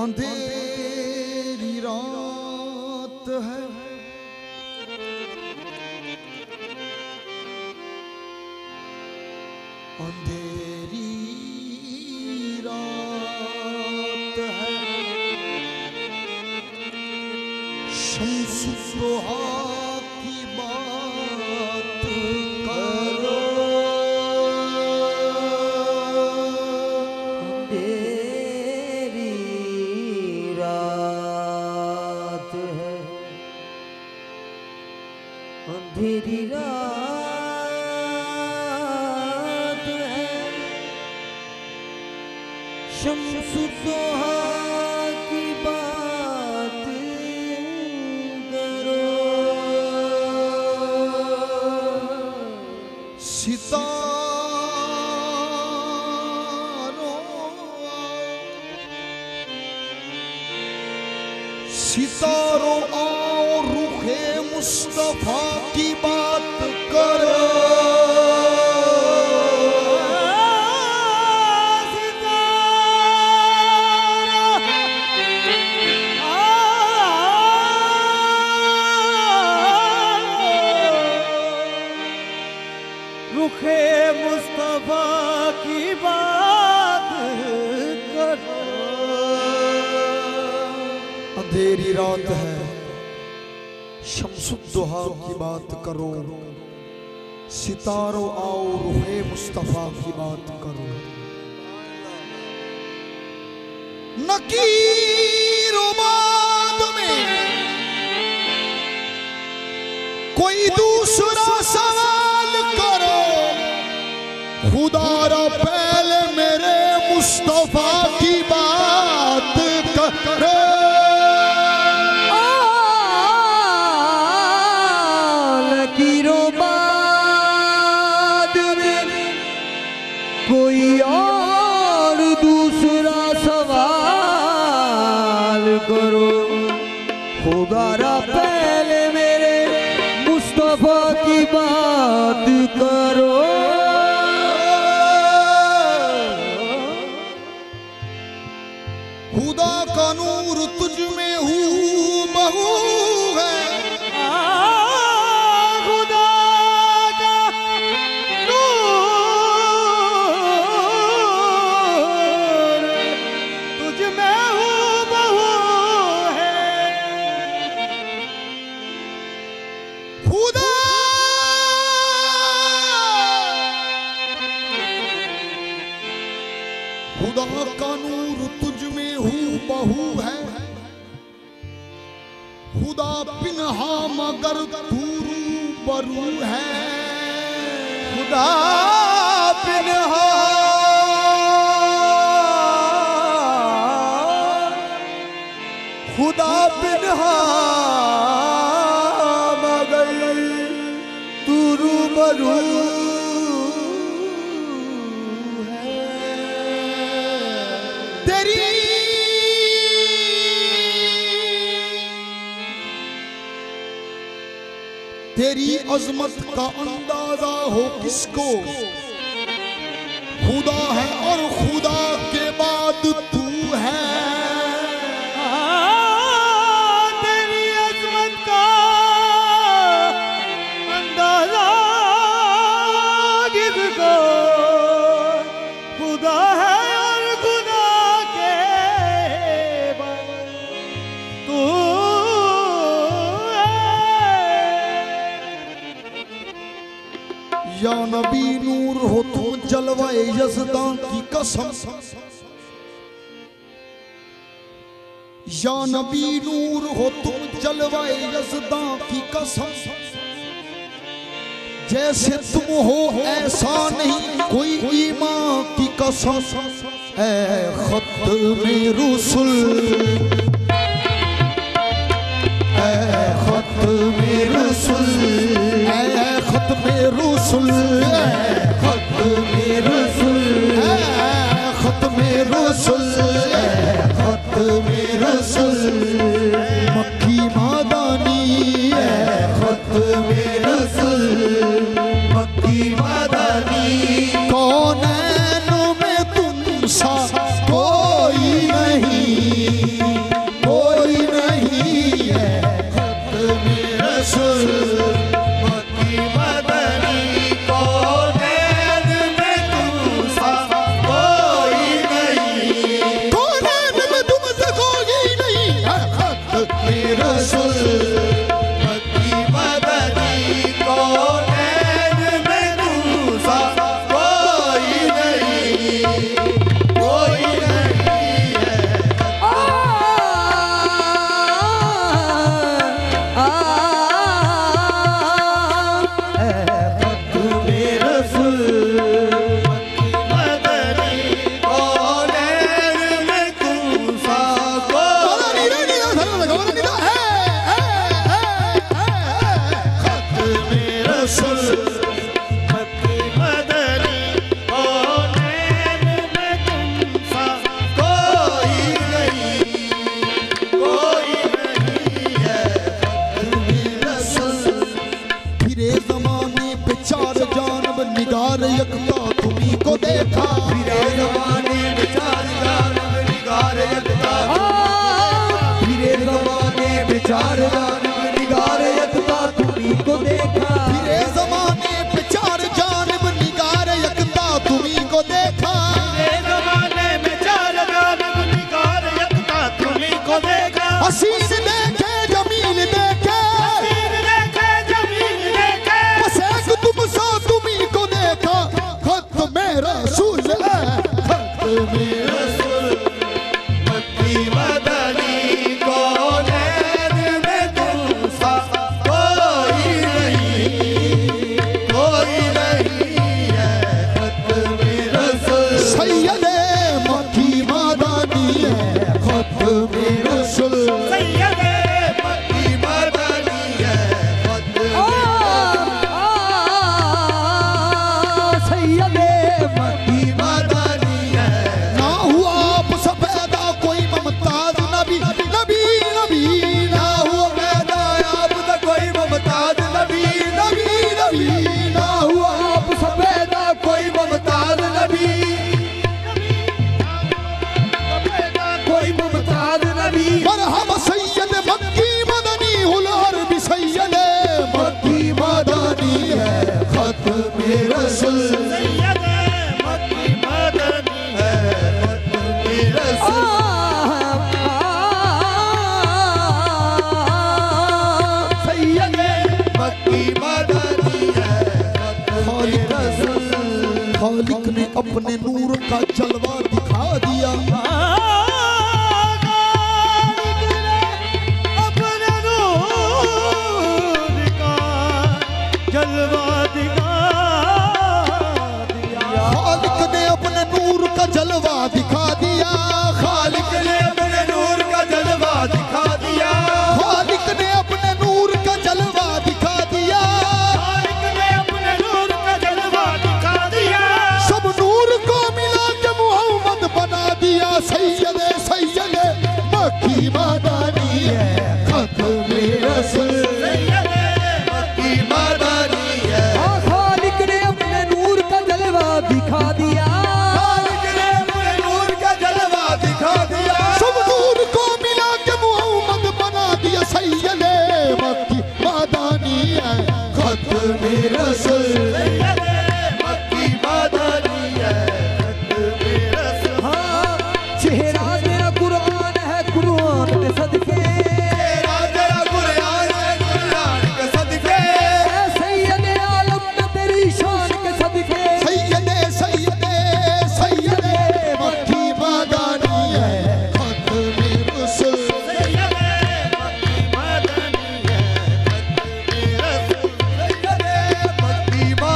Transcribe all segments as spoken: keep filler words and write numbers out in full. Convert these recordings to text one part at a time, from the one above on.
अंधेरी रात है, अंधेरी रात है, शम्स-उद-दोहा की बात करो। अंधेरी रात है, अंधेरी रात है, शम्स-उद-दोहा की बात करो। सितारों सितारों आओ रुखे मुस्तफा की बात करो। रुखे मुस्तफा की बात करो। अंधेरी रात है, शम्स-उद-दोहा की बात करो। सितारों आओ रुहे मुस्तफा की बात करो। नकीरोबाद में कोई दूसरा सवाल करो, खुदारा पहले मेरे मुस्तफा की बात करो। लकीरोबाद में कोई और दूसरा सवाल करो, खुदारा पहले मेरे मुस्तफा की बात करो। खुदा का नूर तुझ में हूबहू है, खुदा का नूर तुझ में हूबहू है। खुदा खुदा का नूर तुझ में हूबहू है, खुदा पिन्हा मगर तू रूबरू है। खुदा पिन्हा खुदा पिन्हा मगर तू रूबरू है। तेरी तेरी अजमत का अंदाजा हो किसको, खुदा है और खुदा के बाद तू है। तेरी अजमत का अंदाजा किसको, खुदा है और खुदा के बाद तू या नबी नूर हो तुम जलवाए यज़दां की कसम, या नबी नूर हो तुम जलवाए यज़दां की कसम। जैसे तुम हो ऐसा नहीं कोई ईमान की कसम। ऐ ख़त्मे रुसूल, ऐ ख़त्मे रुसूल, ऐ ख़त्मे रुसूल, ख़त्मे रुसूल, ख़त्मे रुसूल, ख़त्मे रुसूल, मक्की मादानी, ख़त्मे रुसूल, मक्की मादानी। कौनैन में तुम सा कोई नहीं, रसूल मक्की मदनी कौनैन में दूसरा कोई नहीं, कोई नहीं है। खत्मे रसूल मक्की मदनी कौनैन में दूसरा कोई खत्मे रसूल मक्की मदनी कौनैन में तुमसा कोई नहीं, कोई नहीं है। खत्मे रसूल फिरे जमाने पे चार जानब निगार यकता तुम्ही को देखा। फिरे ज़माने में चार जानब निगार यकता, फिरे ज़माने में चार जानब निगार यकता तुम्ही को देखा। फिरे जमाने पे चार जानब निगार यकता तुम्ही को देखा। फिरे ज़माने में चार जानब निगार यकता तुम्ही को देखा। हसीन देखे जमील देखे हसीन देखे जमील देखे, बस एक तुम सा तुम्ही को देखा। खत्मे रसूल है खत्मे रसूल मक्की मदनी कौनैन में दूसरा कोई नहीं, कोई नहीं है। खत्मे रसूल सैयदे मक्की मदनी है खत्मे रसूल। सैयदे मक्की मदनी है खत्मे सैयदे मक्की मदनी है। ना हुआ आप सफेदा कोई ममताज नबी नबी नबी ना हुआ पैदा आप तक कोई मुमताज नबी, नबी नबी ना हुआ आप सफेदा कोई मुमताज नबी, कोई मुमताज नबी। मरहबा सैयद मक्की मदनी हुलर भी सैयद मक्की मदनी है खत्मे रसूल। सैयदे मक्की मदनी है खत्मे रसूल। सैयदे मक्की मदनी है खत्मे रसूल। खालिक ने अपने नूर का जलवा दिखा दिया। अपने नूर का जलवा दिखा दिया। खालिक ने अपने नूर का जलवा दिखा दिया। खालिक ने अपने नूर का जलवा दिखा दिया। खालिक ने अपने नूर का जलवा दिखा दिया। खालिक ने अपने नूर का जलवा दिखा दिया। सब नूर को मिला के मोहम्मद बना दिया। सैयदे सैयदे मक्की मदनी है खत्मे रसूल। सैयदे मक्की मदनी है। खालिक ने अपने नूर का जलवा दिखा दिया। खालिक ने अपने नूर का जलवा दिखा दिया। सब नूर को मिला के मोहम्मद बना दिया। सैयदे मक्की मदनी है खत्मे रसूल। सैयदे मक्की मदनी है खत्मे रसूल। हाँ, चेहरा तेरा कुरान है, कुरान के सदके तेरा तेरा कुरान है, कुरान के सदके। ऐ सैयदे आलम में तेरी शान के सदके। सैयदे सैयदे सैयदे मक्की मदनी है खत्मे रसूल। सैयदे मक्की मदनी है खत्मे रसूल। सैयदे मक्की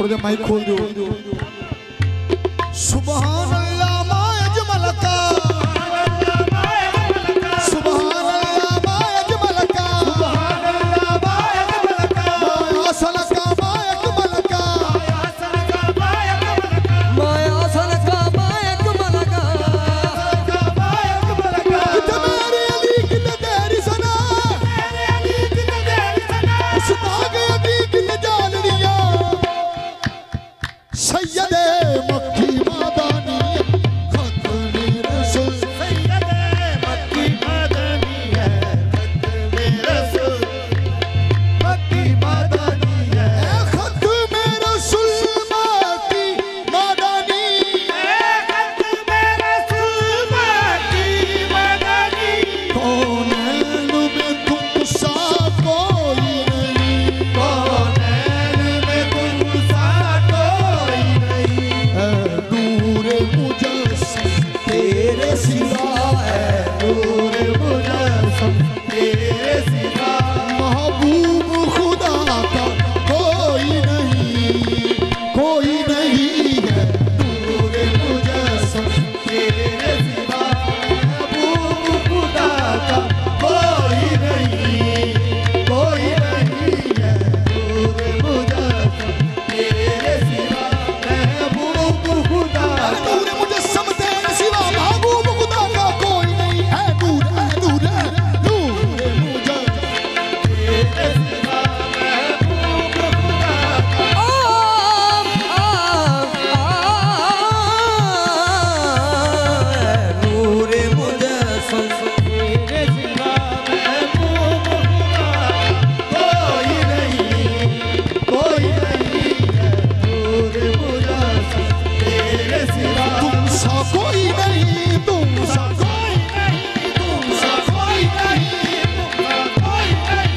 थोड़ा जा माइक खोल दो। सुभान अल्लाह मा अजमल का, सुभान अल्लाह मा अजमल का, सुभान अल्लाह मा अजमल का, असल का मा अकमल का, असल का माया कमल का, किते मेरे अली किते तेरी सना, उस्ताद अली किते जालनिया, सैयदे मक्की मादानी खत्मे रसूल, सैयदे मक्की मदनी है खत्मे रसूल, मक्की मदनी है खत्मे रसूल मक्की मादानी, खत्मे रसूल मक्की मदनी। कौनैन में तुम सा कोई नहीं, कौनैन में तुम सा कोई नहीं, ऐ नूर मुजस्सम तेरे सिवा है नूर मुजस्सम तेरे सिवा, महबूब खुदा का कोई नहीं, कोई नहीं है नूर मुजस्सम तेरे सिवा, महबूब खुदा का कोई नहीं, कोई नहीं है नूर मुजस्सम तेरे सिवा, महबूब खुदा का नूर मुजस्सम तेरे सिवा महबूब खुदा का कोई नहीं है, नूर है नूर है नूर मुजस्सम तेरे सिवा, महबूब खुदा का आ नूर मुजस्सम तेरे सिवा, महबूब खुदा कोई नहीं, कोई नहीं है नूर मुजस्सम तेरे सिवा, तुम सा कोई नहीं, तुम सा कोई नहीं, तुम सा कोई नहीं, तुम सा कोई नहीं,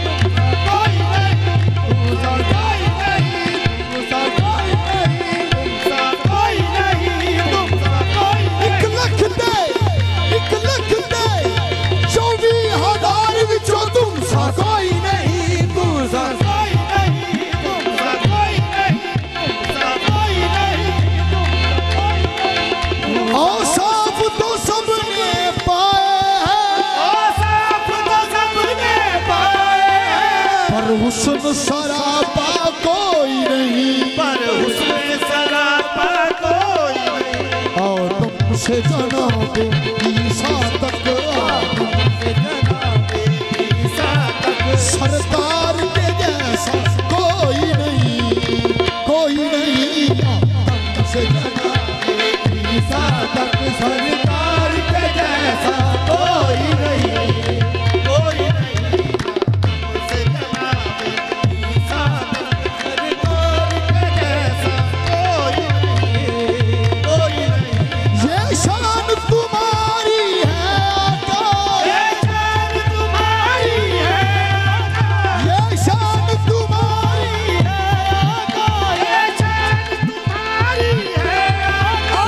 तुम सा कोई नहीं, तुम सा कोई नहीं, तुम सा कोई नहीं, तुम सा कोई नहीं, एक लख दे, एक लख दे, चौबी हजार विचों तुम सा कोई नहीं, तुम सा कोई नहीं, तुम सा कोई नहीं, तुम सा कोई नहीं, तुम सा कोई नहीं। औसाफ तो सबने पाए हैं, औसाफ तो सबने पाए हैं, पर हुस्न सरापा कोई नहीं, पर हुस्न सरापा कोई नहीं, और तुमसे जनाब ईसा तक आदम से जनाबे ईसा तक सरकार के जैसा कोई नहीं, कोई नहीं, तुमसे जनाबे ईसा तक सरकार के जैसा कोई नहीं, कोई नहीं, से जनाबे ईसा तक सरकार के जैसा कोई नहीं, कोई नहीं। ये शान तुम्हारी है आका, ये शान तुम्हारी है आका, ये शान तुम्हारी है आका, ये शान तुम्हारी है आका,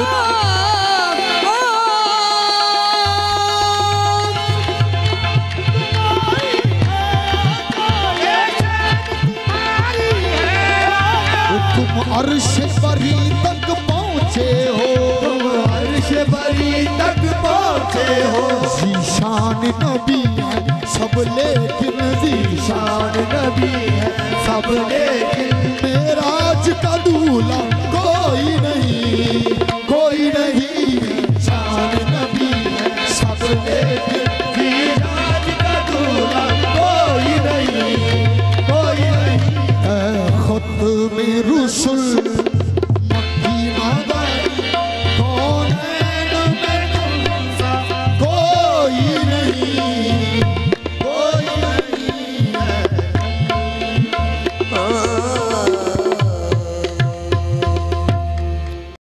ये शान तुम्हारी है आका। तुम अर्श परी तक पहुँचे हो, तुम अर्श परी तक पहुँचे हो, जीशान नबी है सब लेकिन शान जीशान नबी है सब लेकिन, मेराज का दूल्हा कोई नहीं, कोई नहीं, शान नबी है सब लेकिन मीराज का दूल्हा कोई नहीं, कोई नहीं। ऐ खुद में रुसुल